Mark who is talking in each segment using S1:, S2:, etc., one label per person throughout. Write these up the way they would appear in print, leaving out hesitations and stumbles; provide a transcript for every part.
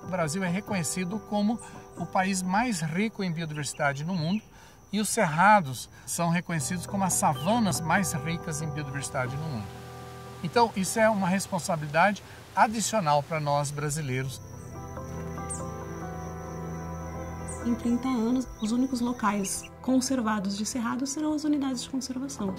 S1: O Brasil é reconhecido como o país mais rico em biodiversidade no mundo e os cerrados são reconhecidos como as savanas mais ricas em biodiversidade no mundo. Então, isso é uma responsabilidade adicional para nós brasileiros.
S2: Em 30 anos, os únicos locais conservados de cerrado serão as unidades de conservação.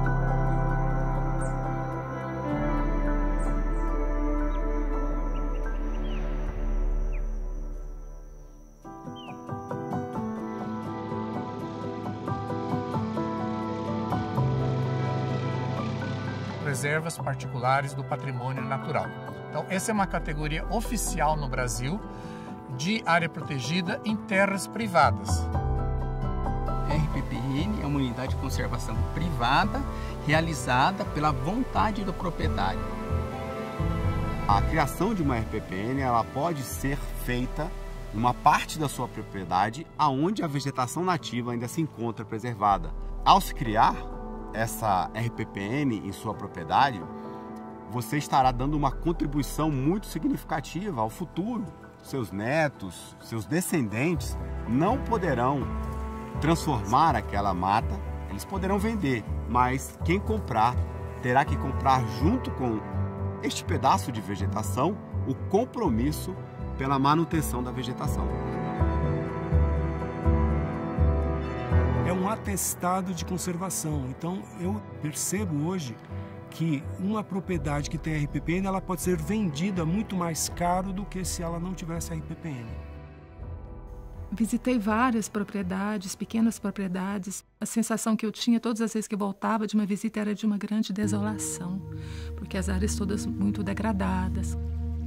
S1: Reservas particulares do patrimônio natural. Então, essa é uma categoria oficial no Brasil de área protegida em terras privadas.
S3: RPPN é uma unidade de conservação privada realizada pela vontade do proprietário.
S4: A criação de uma RPPN ela pode ser feita em uma parte da sua propriedade aonde a vegetação nativa ainda se encontra preservada. Ao se criar essa RPPN em sua propriedade, você estará dando uma contribuição muito significativa ao futuro. Seus netos, seus descendentes não poderão transformar aquela mata, eles poderão vender, mas quem comprar terá que comprar junto com este pedaço de vegetação o compromisso pela manutenção da vegetação.
S5: É um atestado de conservação. Então eu percebo hoje que uma propriedade que tem RPPN ela pode ser vendida muito mais caro do que se ela não tivesse RPPN.
S6: Visitei várias propriedades, pequenas propriedades. A sensação que eu tinha todas as vezes que eu voltava de uma visita era de uma grande desolação, porque as áreas todas muito degradadas.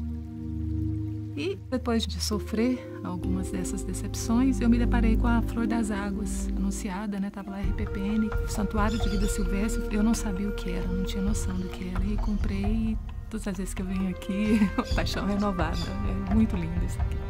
S6: E depois de sofrer algumas dessas decepções, eu me deparei com a Flor das Águas, anunciada, né? Estava lá RPPN, Santuário de Vida Silvestre. Eu não sabia o que era, não tinha noção do que era. E comprei, e todas as vezes que eu venho aqui, paixão renovada. É muito lindo isso aqui.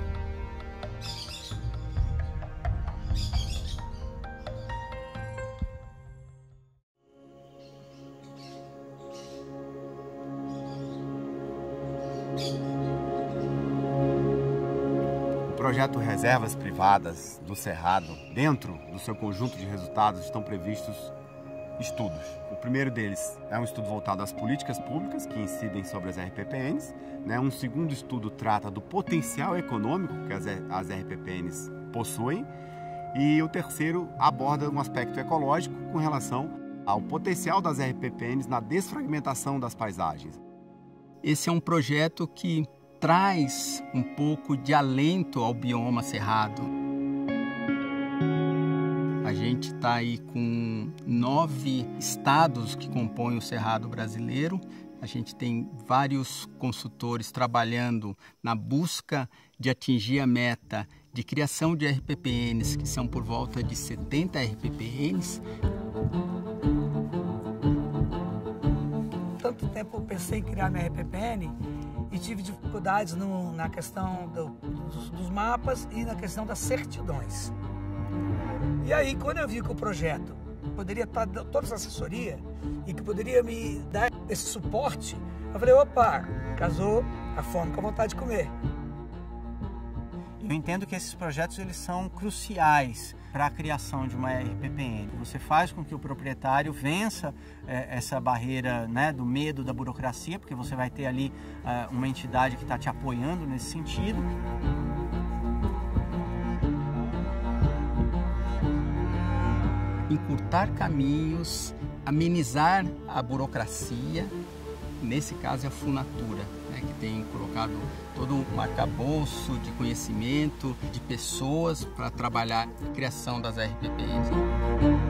S4: O projeto Reservas Privadas do Cerrado, dentro do seu conjunto de resultados, estão previstos estudos. O primeiro deles é um estudo voltado às políticas públicas que incidem sobre as RPPNs. Um segundo estudo trata do potencial econômico que as RPPNs possuem. E o terceiro aborda um aspecto ecológico com relação ao potencial das RPPNs na desfragmentação das paisagens.
S3: Esse é um projeto que traz um pouco de alento ao bioma cerrado. A gente está aí com 9 estados que compõem o Cerrado brasileiro. A gente tem vários consultores trabalhando na busca de atingir a meta de criação de RPPNs, que são por volta de 70 RPPNs.
S7: Tanto tempo eu pensei em criar minha RPPN e tive dificuldades na questão dos mapas e na questão das certidões. E aí, quando eu vi que o projeto poderia estar toda essa assessoria e que poderia me dar esse suporte, eu falei, opa, casou a fome com a vontade de comer.
S8: Eu entendo que esses projetos eles são cruciais para a criação de uma RPPN. Você faz com que o proprietário vença essa barreira, né, do medo da burocracia, porque você vai ter ali uma entidade que está te apoiando nesse sentido.
S3: Encurtar caminhos, amenizar a burocracia, nesse caso é a Funatura, né, que tem colocado todo um arcabouço de conhecimento, de pessoas para trabalhar a criação das RPPNs.